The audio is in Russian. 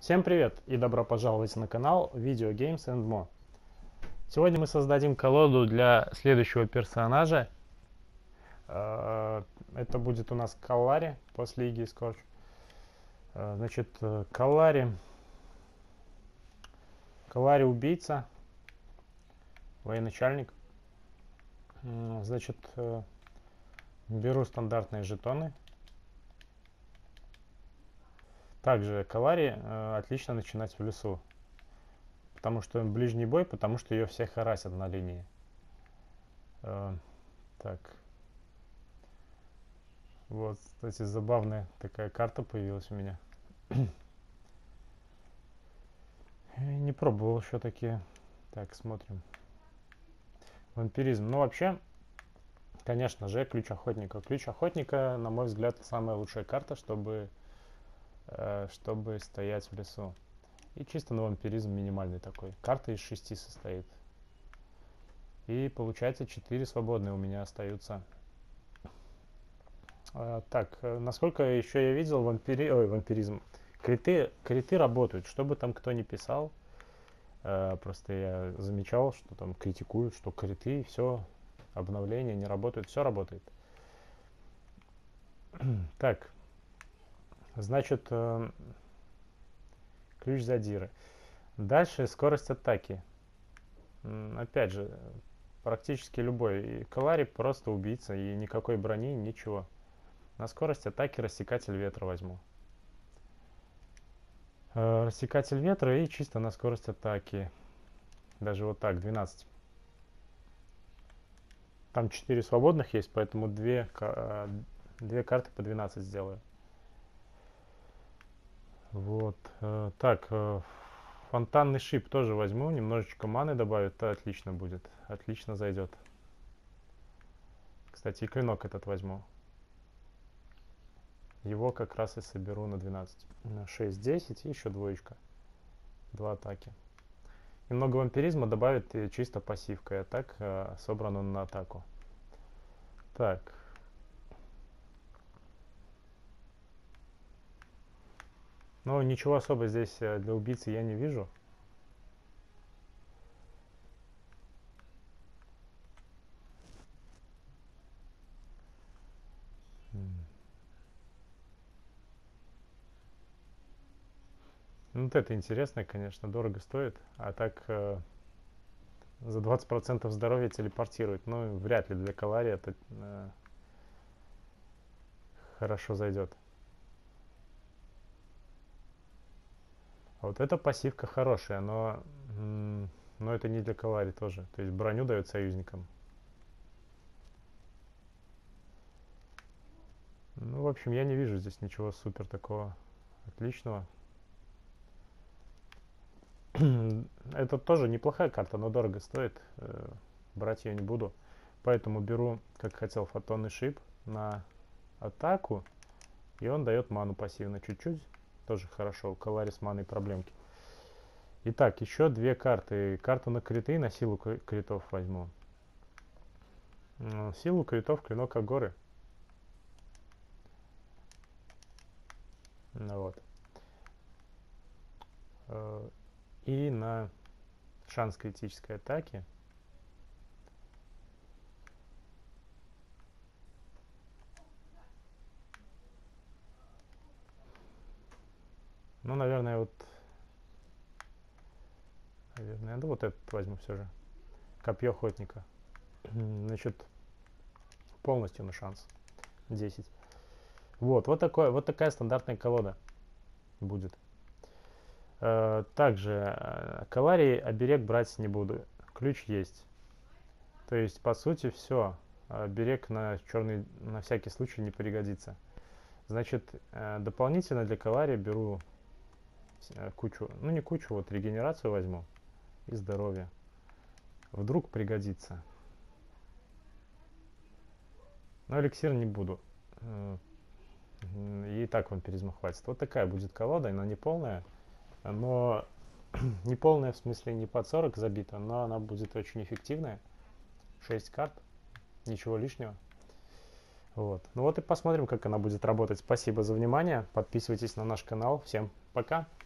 Всем привет и добро пожаловать на канал Video Games and More. Сегодня мы создадим колоду для следующего персонажа. Это будет у нас Каллари после Иги Скорч. Значит, Каллари убийца, военачальник. Значит, беру стандартные жетоны. Также Каллари отлично начинать в лесу, потому что ближний бой, потому что ее все харасят на линии. Так. Вот, кстати, забавная такая карта появилась у меня. Не пробовал еще такие. Так, смотрим. Вампиризм. Ну, вообще, конечно же, ключ охотника. Ключ охотника, на мой взгляд, самая лучшая карта, чтобы стоять в лесу. И чисто на вампиризм минимальный такой. Карта из 6 состоит. И получается 4 свободные у меня остаются. Так, насколько еще я видел, вампиризм. Криты работают, что бы там кто ни писал. Просто я замечал, что там критикуют, что криты, все, обновления не работают, все работает. Так, значит, ключ задиры. Дальше скорость атаки. Опять же, практически любой. И Каллари просто убийца, и никакой брони, ничего. На скорость атаки рассекатель ветра возьму. Рассекатель ветра и чисто на скорость атаки. Даже вот так, 12. Там 4 свободных есть, поэтому две карты по 12 сделаю. Вот. Так, фонтанный шип тоже возьму. Немножечко маны добавит, то отлично будет. Отлично зайдет. Кстати, и клинок этот возьму. Его как раз и соберу на 12. 6, 10 и еще двоечка. 2 атаки. Немного вампиризма добавит чисто пассивкой. А так собран он на атаку. Так. Но ничего особо здесь для убийцы я не вижу. Ну, вот это интересно, конечно, дорого стоит. А так за 20% здоровья телепортирует. Ну, вряд ли для Каллари это хорошо зайдет. А вот эта пассивка хорошая, но это не для Каллари тоже. То есть броню дает союзникам. Ну, в общем, я не вижу здесь ничего супер такого отличного. Это тоже неплохая карта, но дорого стоит. Брать ее не буду. Поэтому беру, как хотел, фотонный шип на атаку. И он дает ману пассивно чуть-чуть. Тоже хорошо. У Каллари с маной проблемки. Итак, еще две карты. Карту на криты и на силу критов возьму. Силу критов, клинок Агоры. Ну вот. И на шанс критической атаки. Ну, наверное, вот этот возьму все же. Копье охотника. Значит, полностью на шанс. 10. Вот такая стандартная колода будет. Также Каллари оберег брать не буду. Ключ есть. То есть, по сути, все. Оберег на черный на всякий случай не пригодится. Значит, дополнительно для Каллари беру кучу, ну не кучу, вот регенерацию возьму и здоровье. Вдруг пригодится. Но эликсир не буду. И так вампиризма хватит. Вот такая будет колода, она не полная. Но не полная в смысле не под 40 забита, но она будет очень эффективная. 6 карт, ничего лишнего. Вот. Ну вот и посмотрим, как она будет работать. Спасибо за внимание. Подписывайтесь на наш канал. Всем пока.